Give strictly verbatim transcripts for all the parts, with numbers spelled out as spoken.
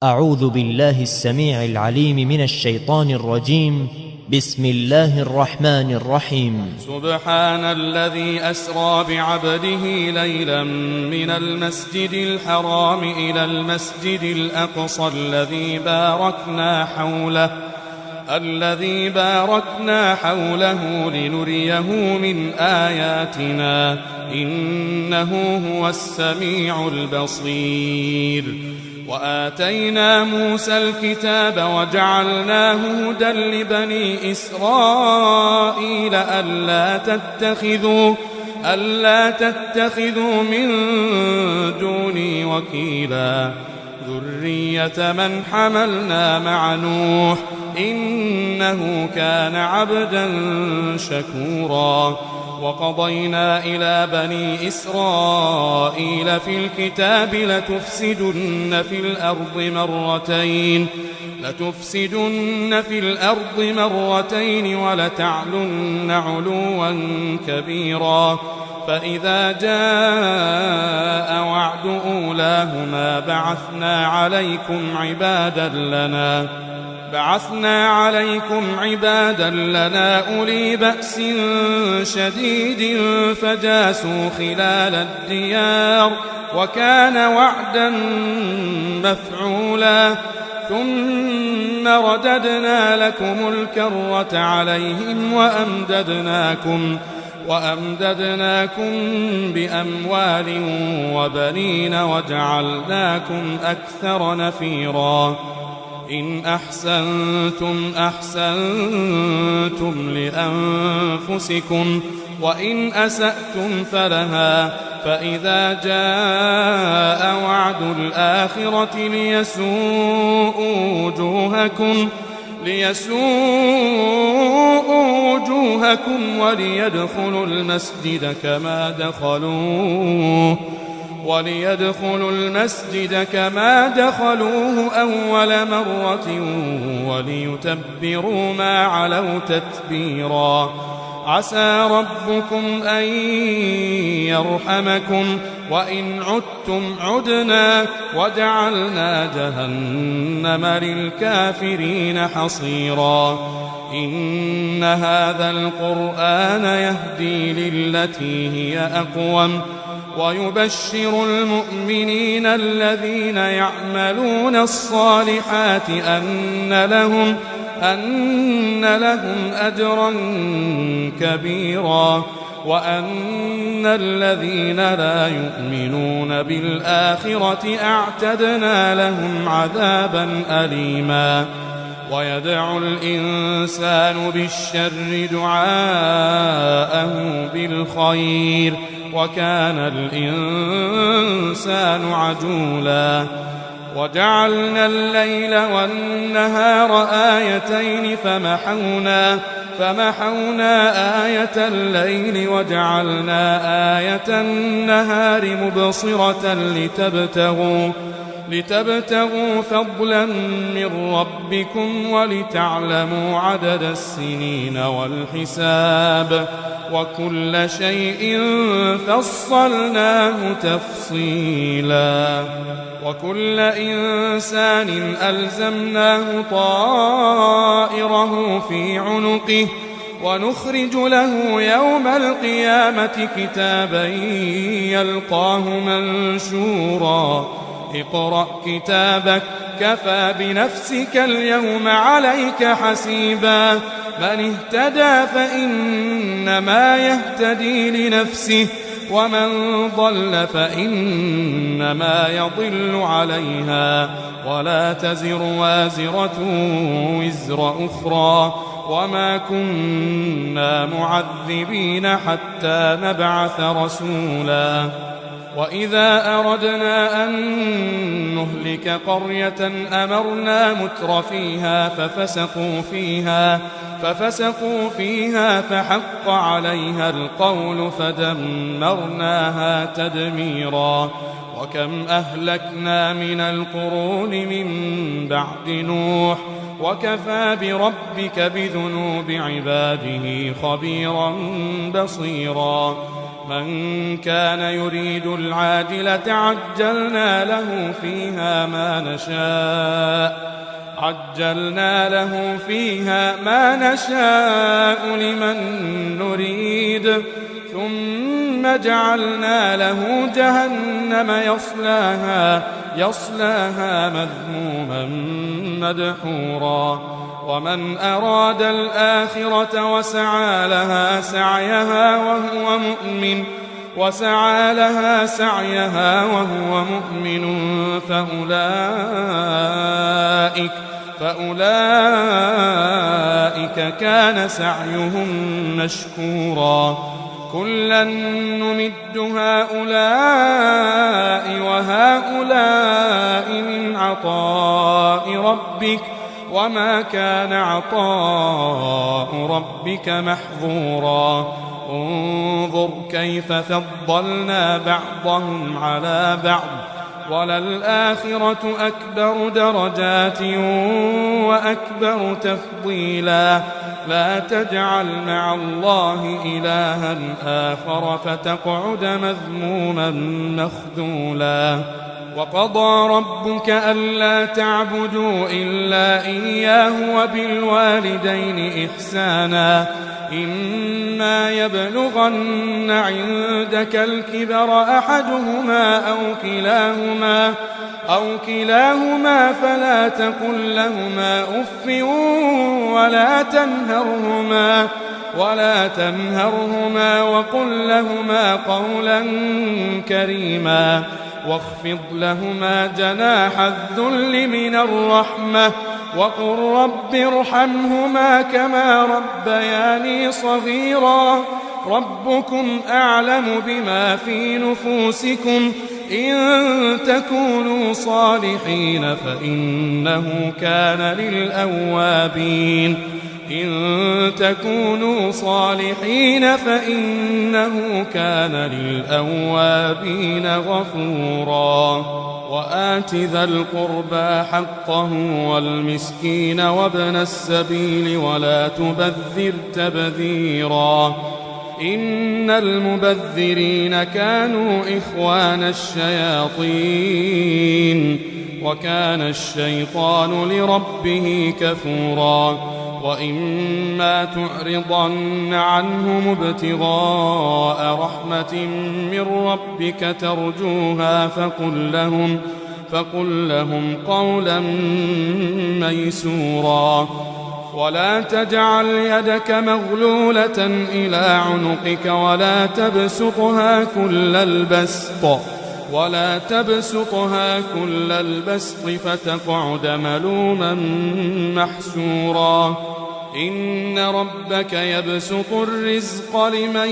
أعوذ بالله السميع العليم من الشيطان الرجيم. بسم الله الرحمن الرحيم. سبحان الذي أسرى بعبده ليلا من المسجد الحرام إلى المسجد الأقصى الذي باركنا حوله الذي باركنا حوله لنريه من آياتنا إنه هو السميع البصير. وآتينا موسى الكتاب وجعلناه هدى لبني إسرائيل ألا تتخذوا ألا تتخذوا من دوني وكيلا ذرية من حملنا مع نوح إنه كان عبدا شكورا. وقضينا إلى بني إسرائيل في الكتاب لتفسدن في الأرض مرتين لتفسدن في الأرض مرتين ولتعلن علوا كبيرا. فإذا جاء وعد أولاهما بعثنا عليكم عبادا لنا بعثنا عليكم عبادا لنا أولي بأس شديد فجاسوا خلال الديار وكان وعدا مفعولا. ثم رددنا لكم الكرة عليهم وأمددناكم وأمددناكم بأموال وبنين وجعلناكم أكثر نفيرا. إن أحسنتم أحسنتم لأنفسكم وإن أسأتم فلها. فإذا جاء وعد الآخرة ليسوءوا وجوهكم ليسوءوا وجوهكم وليدخلوا المسجد كما دخلوه وليدخلوا المسجد كما دخلوه أول مرة وليتبروا ما علوا تتبيرا. عسى ربكم أن يرحمكم وإن عدتم عدنا وجعلنا جهنم للكافرين حصيرا. إن هذا القرآن يهدي للتي هي أقوم ويبشر المؤمنين الذين يعملون الصالحات أن لهم أن لهم أجرا كبيرا وأن الذين لا يؤمنون بالآخرة أعتدنا لهم عذابا أليما. ويدعو الإنسان بالشر دعاءه بالخير وكان الإنسان عجولا. وجعلنا الليل والنهار آيتين فمحونا فمحونا آية الليل وجعلنا آية النهار مبصرة لتبتغوا لتبتغوا فضلا من ربكم ولتعلموا عدد السنين والحساب وكل شيء فصلناه تفصيلا. وكل إنسان ألزمناه طائره في عنقه ونخرج له يوم القيامة كتابا يلقاه منشورا. اقرأ كتابك كفى بنفسك اليوم عليك حسيبا. من اهتدى فإنما يهتدي لنفسه ومن ضل فإنما يضل عليها ولا تزر وازرة وزر أخرى وما كنا معذبين حتى نبعث رسولا. وإذا أردنا أن نهلك قرية أمرنا متر فيها ففسقوا فيها ففسقوا فيها فحق عليها القول فدمرناها تدميرا. وكم أهلكنا من القرون من بعد نوح وكفى بربك بذنوب عباده خبيرا بصيرا. ومن كان يريد العاجلة عجلنا له فيها ما نشاء عجلنا له فيها ما نشاء لمن نريد ثم جعلنا له جهنم يصلاها يصلاها مذموما مدحورا ومن أراد الآخرة وسعى لها سعيها وهو مؤمن وسعى لها سعيها وهو مؤمن فأولئك فأولئك كان سعيهم مشكورا كلا نمد هؤلاء وهؤلاء من عطاء ربك وما كان عطاء ربك محظورا انظر كيف فضلنا بعضهم على بعض وللآخرة أكبر درجات وأكبر تفضيلا لا تجعل مع الله إلها آخر فتقعد مذموما مخذولا وقضى ربك ألا تعبدوا إلا إياه وبالوالدين إحسانا إما يبلغن عندك الكبر أحدهما أو كلاهما أو كلاهما فلا تقل لهما أف ولا تنهرهما ولا تنهرهما وقل لهما قولا كريما واخفض لهما جناح الذل من الرحمة وقل رب ارحمهما كما ربياني صغيرا ربكم أعلم بما في نفوسكم إن تكونوا صالحين فإنه كان للأوابين إن تكونوا صالحين فإنه كان للأوابين غفورا وآت ذا القربى حقه والمسكين وابن السبيل ولا تبذر تبذيرا إن المبذرين كانوا إخوان الشياطين وكان الشيطان لربه كفورا وإما تعرضن عنهم ابتغاء رحمة من ربك ترجوها فقل لهم, فقل لهم قولا ميسورا ولا تجعل يدك مغلولة إلى عنقك ولا تبسطها كل البسط ولا تبسطها كل البسط فتقعد ملوما محسورا إن ربك يبسط الرزق لمن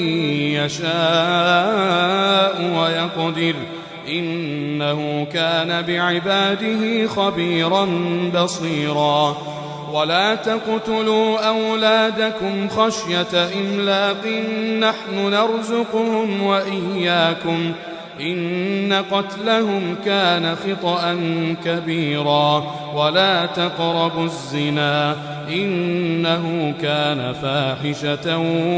يشاء ويقدر إنه كان بعباده خبيرا بصيرا ولا تقتلوا أولادكم خشية إملاق نحن نرزقهم وإياكم إن قتلهم كان خطأ كبيرا ولا تقربوا الزنا إنه كان فاحشة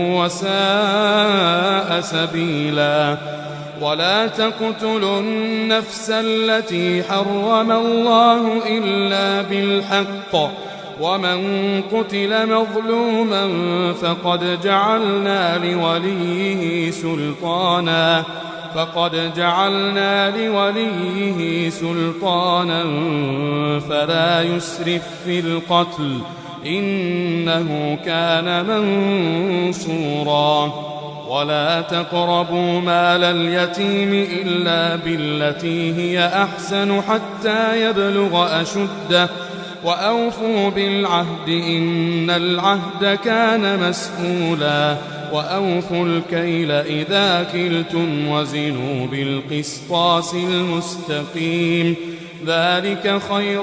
وساء سبيلا ولا تقتلوا النفس التي حرم الله إلا بالحق ومن قتل مظلوما فقد جعلنا لوليه سلطانا فقد جعلنا لوليه سلطانا فلا يسرف في القتل إنه كان منصورا ولا تقربوا مال اليتيم إلا بالتي هي أحسن حتى يبلغ أشده وأوفوا بالعهد إن العهد كان مسؤولا وأوفوا الكيل إذا كلتم وزنوا بالقسطاس المستقيم ذلك خير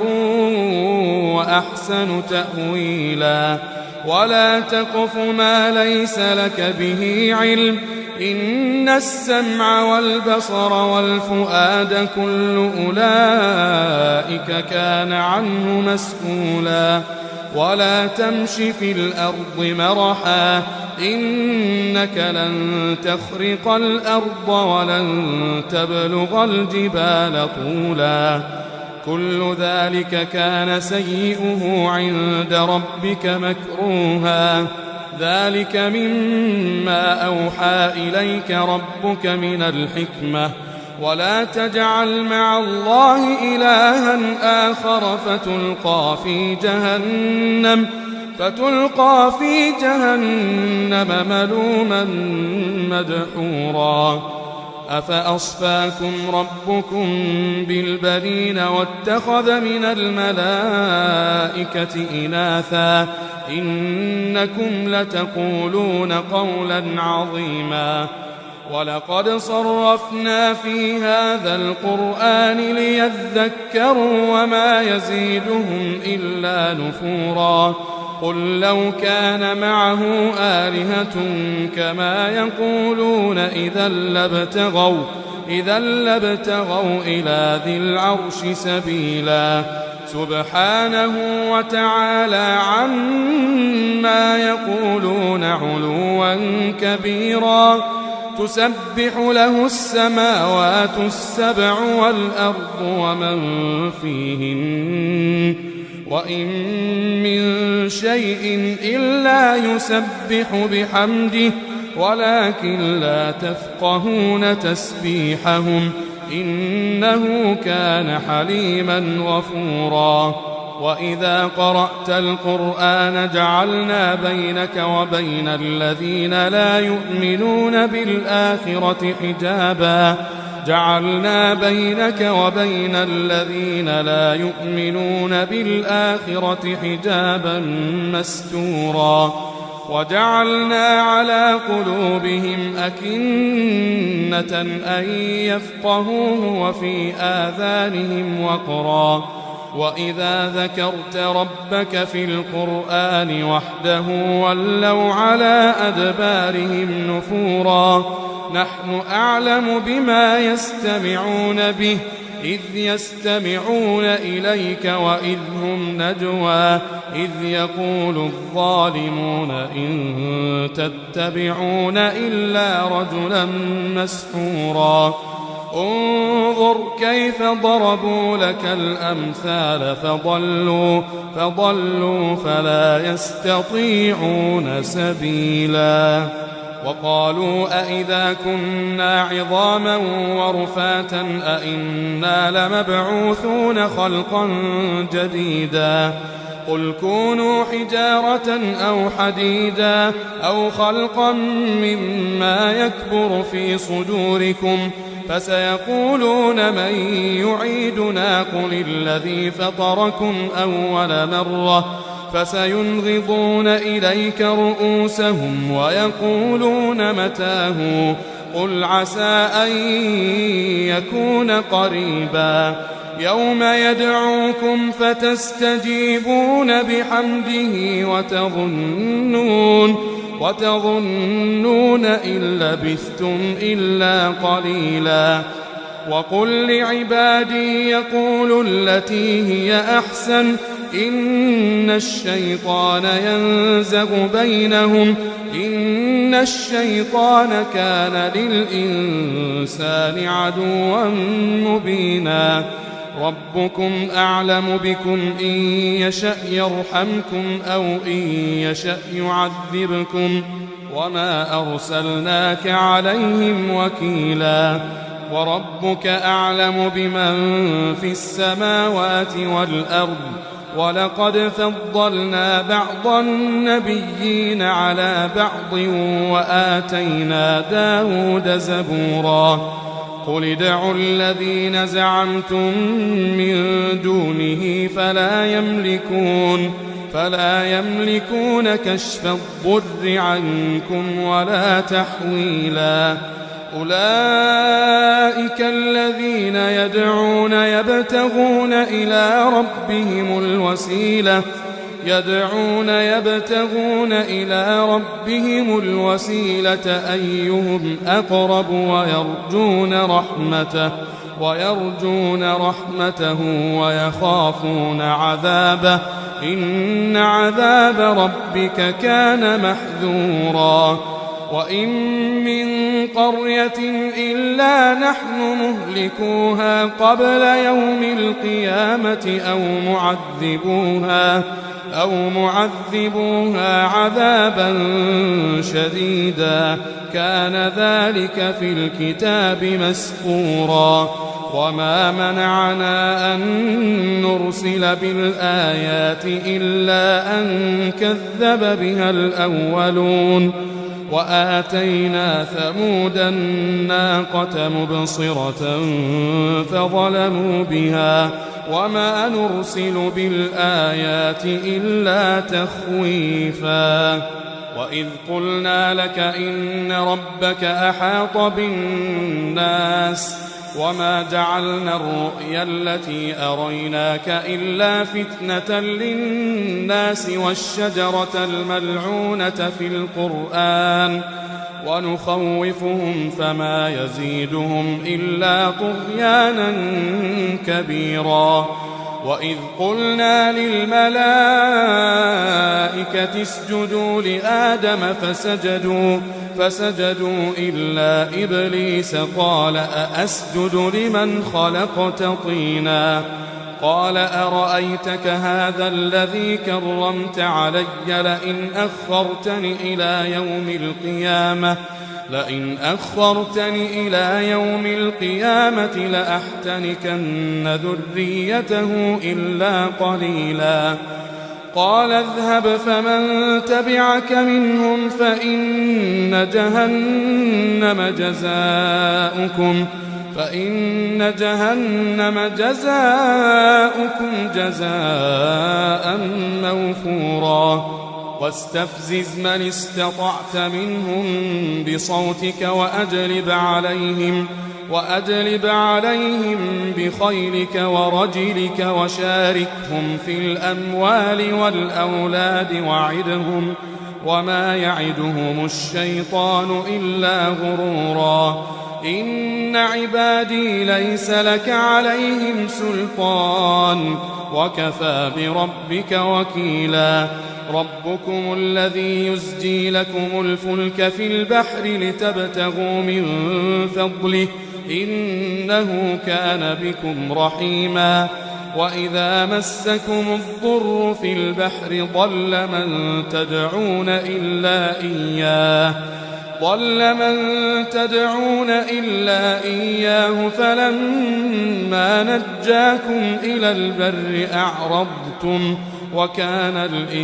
وأحسن تأويلا ولا تقف ما ليس لك به علم إن السمع والبصر والفؤاد كل أولئك كان عنه مسؤولا ولا تمش في الأرض مرحا إنك لن تخرق الأرض ولن تبلغ الجبال طولا كل ذلك كان سيئه عند ربك مكروها ذلك مما أوحى إليك ربك من الحكمة ولا تجعل مع الله إلها آخر فتلقى في جهنم فتلقى في جهنم ملوما مدحورا أفأصفاكم ربكم بالبنين واتخذ من الملائكة إناثا إنكم لتقولون قولا عظيما ولقد صرفنا في هذا القرآن ليذكروا وما يزيدهم إلا نفورا قل لو كان معه آلهة كما يقولون إذا لابتغوا إذا لابتغوا إلى ذي العرش سبيلا سبحانه وتعالى عما يقولون علوا كبيرا تسبح له السماوات السبع والأرض ومن فيهن وإن من شيء إلا يسبح بحمده ولكن لا تفقهون تسبيحهم إنه كان حليما غفورا وإذا قرأت القرآن جعلنا بينك وبين الذين لا يؤمنون بالآخرة حجابا جعلنا بينك وبين الذين لا يؤمنون بالآخرة حجابا مستورا وجعلنا على قلوبهم أكنة أن يفقهوه وفي آذانهم وقرا وإذا ذكرت ربك في القرآن وحده ولوا على أدبارهم نفورا نحن أعلم بما يستمعون به إذ يستمعون إليك وإذ هم نجوى إذ يقول الظالمون إن تتبعون إلا رجلا مسحورا انظر كيف ضربوا لك الأمثال فضلوا فضلوا فلا يستطيعون سبيلا وقالوا أئذا كنا عظاما ورفاتا أئنا لمبعوثون خلقا جديدا قل كونوا حجارة أو حديدا أو خلقا مما يكبر في صدوركم فسيقولون من يعيدنا قل الذي فطركم أول مرة فسينغضون إليك رؤوسهم ويقولون متاه قل عسى أن يكون قريبا يوم يدعوكم فتستجيبون بحمده وتظنون وتظنون إن لبثتم إلا قليلا وقل لعبادي يقولوا التي هي أحسن إن الشيطان ينزغ بينهم إن الشيطان كان للإنسان عدوا مبينا ربكم أعلم بكم إن يشأ يرحمكم أو إن يشأ يعذبكم وما أرسلناك عليهم وكيلا وربك أعلم بمن في السماوات والأرض ولقد فضلنا بعض النبيين على بعض وآتينا داود زبورا قل ادعوا الذين زعمتم من دونه فلا يملكون فلا يملكون كشف الضر عنكم ولا تحويلا أولئك الذين يدعون يبتغون إلى ربهم الوسيلة يدعون يبتغون إلى ربهم الوسيلة أيهم أقرب ويرجون رحمته ويرجون رحمته ويخافون عذابه إن عذاب ربك كان محذورا وإن من قرية إلا نحن مهلكوها قبل يوم القيامة أو معذبوها أو معذبوها عذابا شديدا كان ذلك في الكتاب مسطورا وما منعنا أن نرسل بالآيات إلا أن كذب بها الأولون وآتينا ثمود الناقة مبصرة فظلموا بها وما نرسل بالآيات إلا تخويفا وإذ قلنا لك إن ربك أحاط بالناس وما جعلنا الرؤيا التي أريناك إلا فتنة للناس والشجرة الملعونة في القرآن ونخوفهم فما يزيدهم إلا طغيانا كبيرا وإذ قلنا للملائكة اسجدوا لآدم فسجدوا فسجدوا إلا إبليس قال أأسجد لمن خلقت طينا قال أرأيتك هذا الذي كرمت علي لئن أخرتني إلى يوم القيامة لئن أخرتني إلى يوم القيامة لأحتنكن ذريته إلا قليلا قال اذهب فمن تبعك منهم فإن جهنم جزاؤكم فإن جهنم جزاؤكم جزاء موفورا واستفزز من استطعت منهم بصوتك وأجلب عليهم وأجلب عليهم بخيلك ورجلك وشاركهم في الأموال والأولاد وعدهم وما يعدهم الشيطان إلا غرورا إن عبادي ليس لك عليهم سلطان وكفى بربك وكيلا ربكم الذي يزجي لكم الفلك في البحر لتبتغوا من فضله إنه كان بكم رحيما وإذا مسكم الضر في البحر ضل من تدعون إلا إياه ضل من تدعون إلا إياه فلما نجاكم إلى البر أعرضتم وكان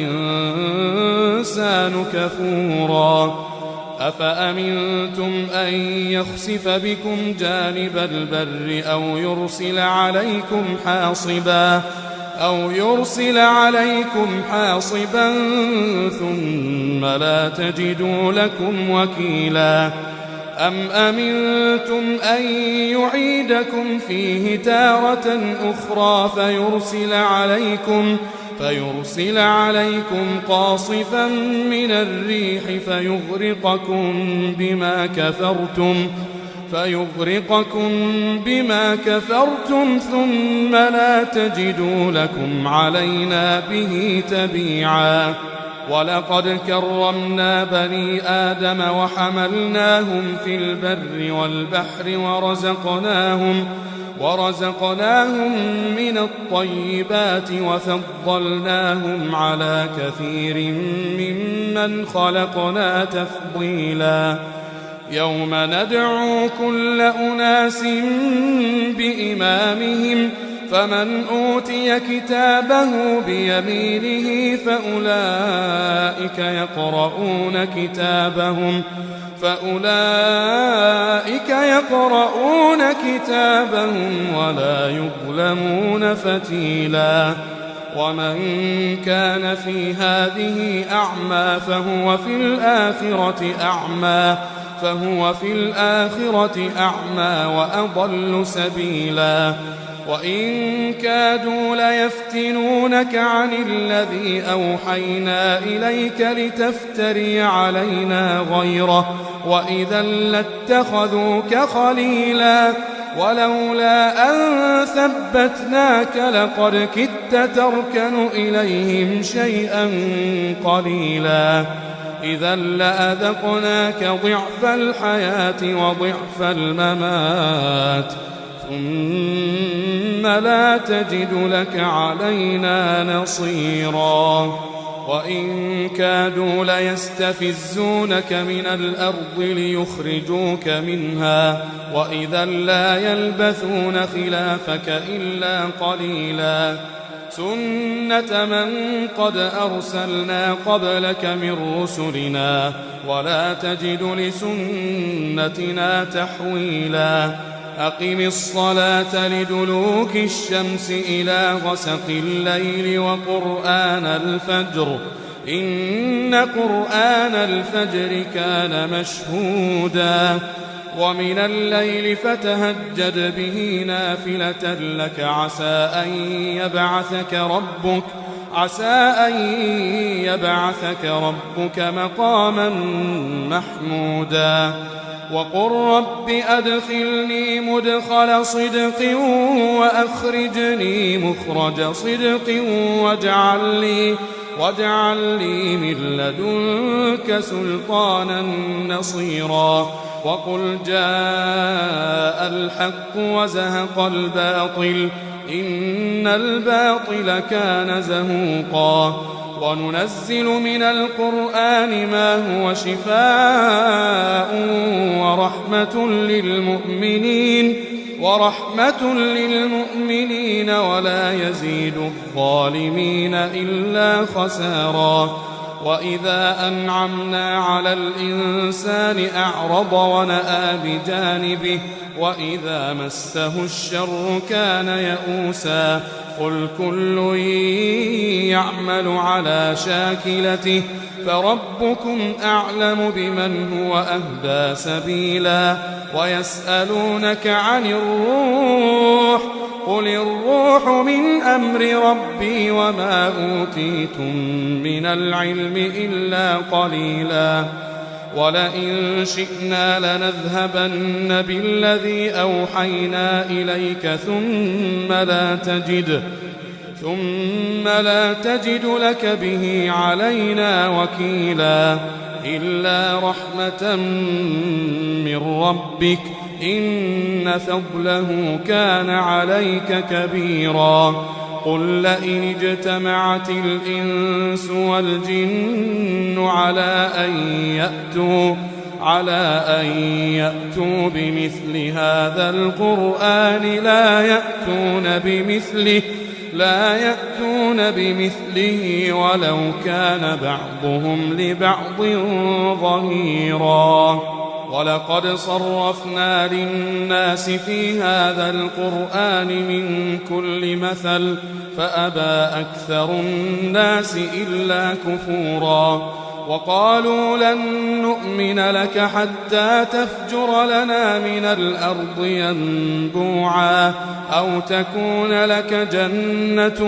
الإنسان كفورا أفأمنتم أن يخسف بكم جانب البر أو يرسل عليكم حاصبا أو يرسل عليكم حاصبا ثم لا تجدوا لكم وكيلا أم أمنتم أن يعيدكم فيه تارة أخرى فيرسل عليكم فيرسل عليكم قاصفا من الريح فيغرقكم بما كفرتم فيغرقكم بما كفرتم ثم لا تجدوا لكم علينا به تبيعا ولقد كرمنا بني آدم وحملناهم في البر والبحر ورزقناهم ورزقناهم من الطيبات وفضلناهم على كثير ممن خلقنا تفضيلا يوم ندعو كل أناس بإمامهم فمن أوتي كتابه بيمينه فأولئك يقرؤون كتابهم فأولئك يقرؤون كتابهم ولا يظلمون فتيلا ومن كان في هذه أعمى فهو في الآخرة أعمى فهو في الآخرة أعمى وأضل سبيلا وإن كادوا ليفتنونك عن الذي أوحينا إليك لتفتري علينا غيره وإذا لاتخذوك خليلا ولولا أن ثبتناك لقد كدت تركن إليهم شيئا قليلا إذا لأذقناك ضعف الحياة وضعف الممات ثم لا تجد لك علينا نصيرا وإن كادوا ليستفزونك من الأرض ليخرجوك منها وإذا لا يلبثون خلافك إلا قليلا سنة من قد أرسلنا قبلك من رسلنا ولا تجد لسنتنا تحويلا أقم الصلاة لدلوك الشمس إلى غسق الليل وقرآن الفجر إن قرآن الفجر كان مشهودا ومن الليل فتهجد به نافلة لك عسى أن يبعثك ربك عسى أن يبعثك ربك مقاما محمودا وقل رب أدخلني مدخل صدق وأخرجني مخرج صدق واجعل لي, واجعل لي من لدنك سلطانا نصيرا وقل جاء الحق وزهق الباطل إن الباطل كان زهوقا وننزل من القرآن ما هو شفاء ورحمة للمؤمنين ورحمة للمؤمنين ولا يزيد الظالمين إلا خسارا وإذا أنعمنا على الإنسان أعرض ونأى بجانبه وإذا مسه الشر كان يئوسا قل كل يعمل على شاكلته فربكم أعلم بمن هو أهدى سبيلا ويسألونك عن الروح قل الروح من أمر ربي وما أوتيتم من العلم إلا قليلا ولئن شئنا لنذهبن بالذي أوحينا إليك ثم لا تجد ثم لا تجد لك به علينا وكيلا إلا رحمة من ربك إن فضله كان عليك كبيرا قل لئن اجتمعت الإنس والجن على أن يأتوا على أن يأتوا بمثل هذا القرآن لا يأتون بمثله لا يأتون بمثله ولو كان بعضهم لبعض ظهيرا ولقد صرفنا للناس في هذا القرآن من كل مثل فأبى أكثر الناس إلا كفورا وقالوا لن نؤمن لك حتى تفجر لنا من الأرض ينبوعا أو تكون لك جنة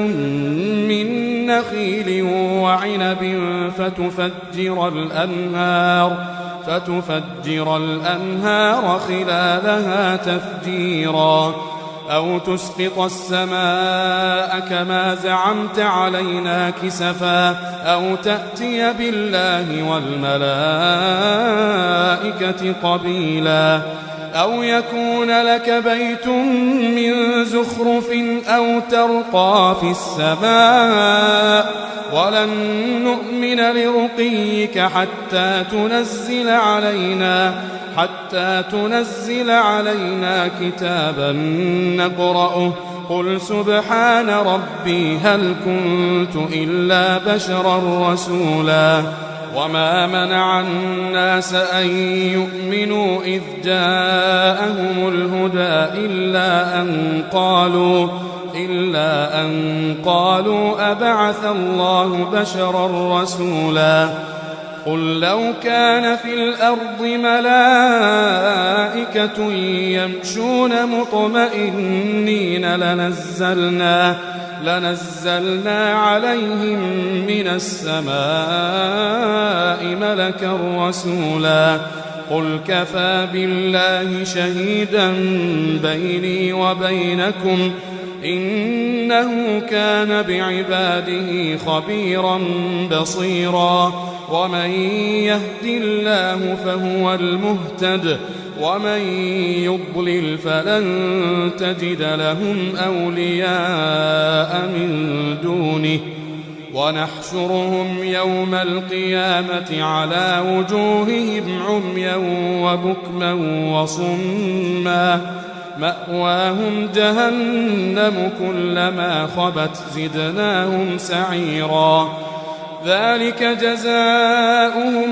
من نخيل وعنب فتفجر الأنهار فتفجر الأنهار خلالها تفجيرا أو تسقط السماء كما زعمت علينا كسفا أو تأتي بالله والملائكة قبيلا أو يكون لك بيت من زخرف أو ترقى في السماء ولن نؤمن لرقيك حتى تنزل علينا حتى تنزل علينا كتابا نقرأه قل سبحان ربي هل كنت إلا بشرا رسولا وما منع الناس أن يؤمنوا إذ جاءهم الهدى إلا أن قالوا إلا أن قالوا أبعث الله بشرا رسولا قل لو كان في الأرض ملائكة يمشون مطمئنين لنزلنا, لنزلنا عليهم من السماء ملكا رسولا قل كفى بالله شهيدا بيني وبينكم إنه كان بعباده خبيرا بصيرا ومن يهد الله فهو المهتد ومن يضلل فلن تجد لهم أولياء من دونه ونحشرهم يوم القيامة على وجوههم عميا وبكما وصما مأواهم جهنم كلما خبت زدناهم سعيرا ذلك جزاؤهم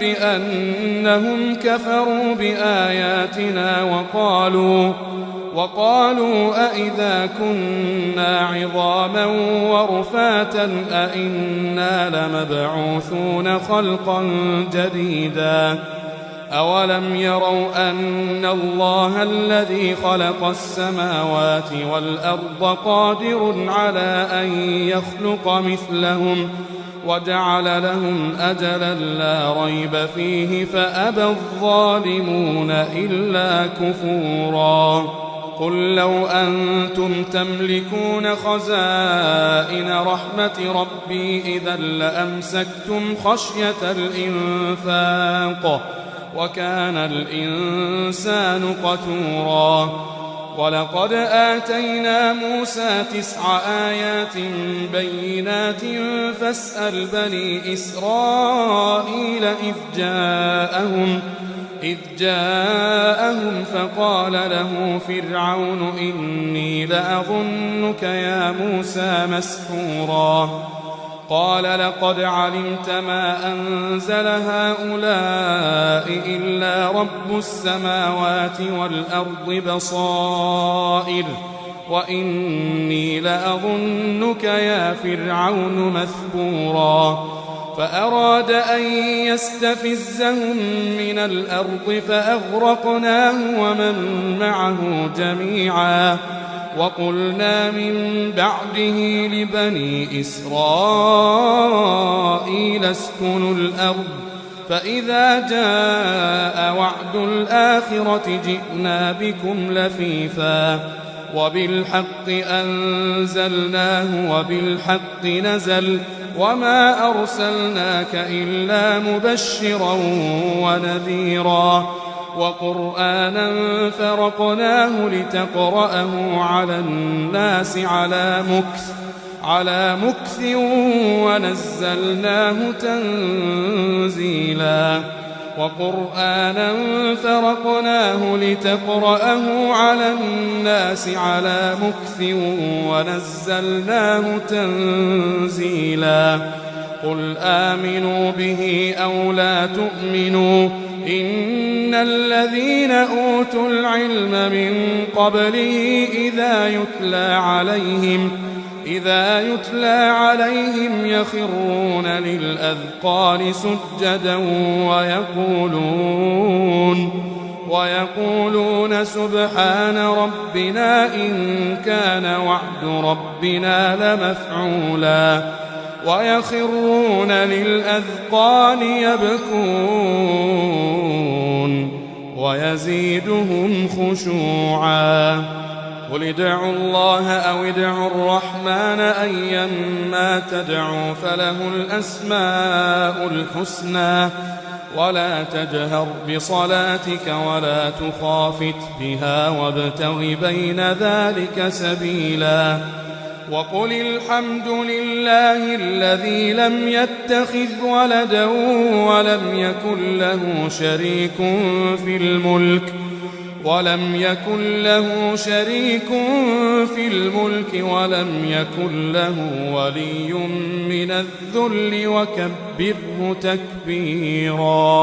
بأنهم كفروا بآياتنا وقالوا وقالوا أئذا كنا عظاما ورفاتا أئنا لمبعوثون خلقا جديدا أولم يروا أن الله الذي خلق السماوات والأرض قادر على أن يخلق مثلهم وجعل لهم أجلا لا ريب فيه فأبى الظالمون إلا كفورا قل لو أنتم تملكون خزائن رحمة ربي إذا لأمسكتم خشية الإنفاق وكان الإنسان قتورا ولقد آتينا موسى تسع آيات بينات فاسأل بني إسرائيل إذ جاءهم إذ جاءهم فقال له فرعون إني لأظنك يا موسى مسحورا قال لقد علمت ما أنزل هؤلاء إلا رب السماوات والأرض بصائر وإني لأظنك يا فرعون مثبورا فأراد أن يستفزهم من الأرض فأغرقناه ومن معه جميعا وقلنا من بعده لبني إسرائيل اسكنوا الأرض فإذا جاء وعد الآخرة جئنا بكم لفيفا وبالحق أنزلناه وبالحق نزل وما أرسلناك إلا مبشرا ونذيرا وقرآنا فرقناه لتقرأه على الناس على مكث على مكث ونزلناه تنزيلا وقرآنا فرقناه لتقرأه على الناس على مكث ونزلناه تنزيلا قل آمنوا به أو لا تؤمنوا إن الذين أوتوا العلم من قبله إذا يتلى عليهم إذا يتلى عليهم يخرون للأذقان سجدا ويقولون ويقولون سبحان ربنا إن كان وعد ربنا لمفعولا ويخرون للأذقان يبكون ويزيدهم خشوعا قل ادعوا الله أو ادعوا الرحمن أيما تدعوا فله الأسماء الحسنى ولا تجهر بصلاتك ولا تخافت بها وابتغ بين ذلك سبيلا وقل الحمد لله الذي لم يتخذ ولدا ولم يكن له شريك في الملك ولم يكن له شريك في الملك ولم يكن له ولي من الذل وكبره تكبيرا.